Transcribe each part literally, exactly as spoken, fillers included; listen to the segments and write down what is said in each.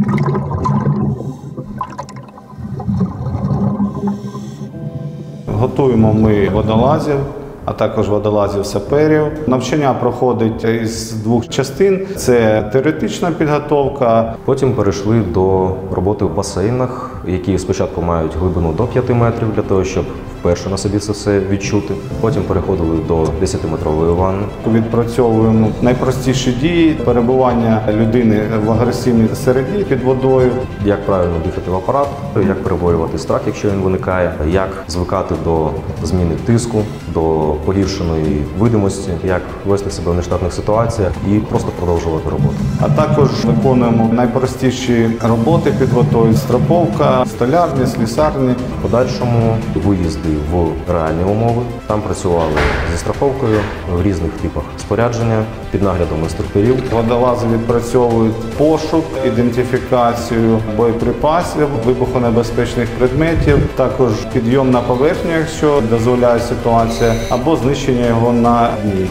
Готуємо ми водолазів, а також водолазів-саперів. Навчання проходить із двох частин. Це теоретична підготовка. Потім перейшли до роботи в басейнах, які спочатку мають глибину до п'яти метрів, для того, щоб вперше на собі це все відчути. Потім переходили до десятиметрової ванни. Відпрацьовуємо найпростіші дії, перебування людини в агресивній середі під водою. Як правильно дихати в апарат, як переборювати страх, якщо він виникає, як звикати до зміни тиску, до погіршеної видимості, як вести себе в нештатних ситуаціях і просто продовжувати роботу. А також виконуємо найпростіші роботи під водою: страповка, столярні, слісарні. В подальшому виїзди в реальні умови. Там працювали зі страховкою в різних типах спорядження під наглядом інструкторів. Водолази відпрацьовують пошук, ідентифікацію боєприпасів, вибухонебезпечних предметів, також підйом на поверхню, якщо дозволяє ситуація, або знищення його на дні.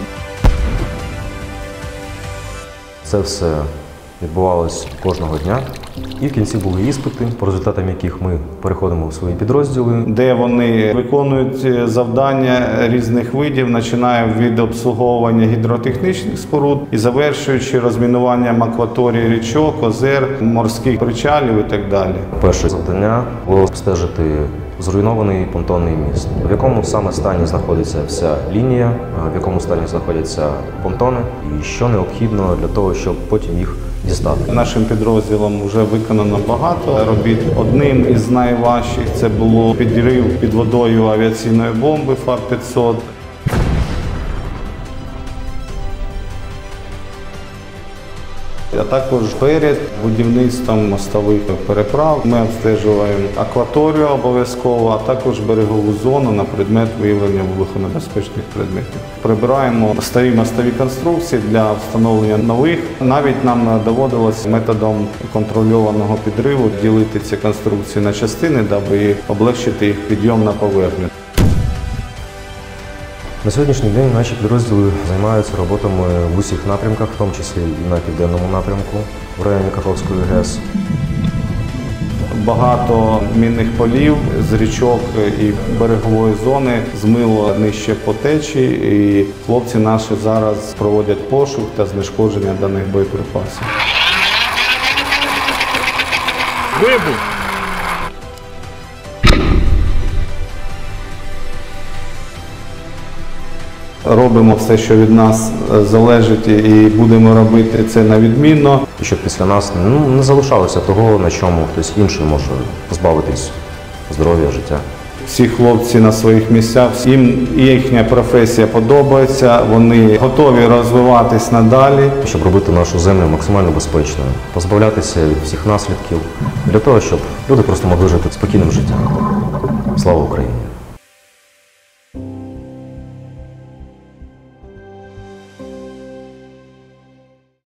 Це все відбувалось кожного дня. І в кінці були іспити, по результатам яких ми переходимо в свої підрозділи, де вони виконують завдання різних видів, починаючи від обслуговування гідротехнічних споруд і завершуючи розмінуванням акваторії річок, озер, морських причалів і так далі. Перше завдання було обстежити зруйнований понтонний міст, в якому саме стані знаходиться вся лінія, в якому стані знаходяться понтони і що необхідно для того, щоб потім їх дістати. Нашим підрозділом вже виконано багато робіт. Одним із найважчих це було підрив під водою авіаційної бомби Фа п'ятсот. А також перед будівництвом мостових переправ ми обстежуємо акваторію обов'язково, а також берегову зону на предмет виявлення вибухонебезпечних предметів. Прибираємо старі мостові конструкції для встановлення нових. Навіть нам доводилось методом контрольованого підриву ділити ці конструкції на частини, даби облегшити їх підйом на поверхню. На сьогоднішній день наші підрозділи займаються роботами в усіх напрямках, в тому числі і на південному напрямку, в районі Каховської ГЕС. Багато мінних полів з річок і берегової зони змило нижче по течії, і хлопці наші зараз проводять пошук та знешкодження даних боєприпасів. Вибух! Робимо все, що від нас залежить, і будемо робити це на відмінно. І щоб після нас ну, не залишалося того, на чому хтось інший може позбавитись здоров'я, життя. Всі хлопці на своїх місцях, їм їхня професія подобається, вони готові розвиватись надалі. Щоб робити нашу землю максимально безпечною, позбавлятися від всіх наслідків, для того, щоб люди просто могли жити спокійним життям. Слава Україні!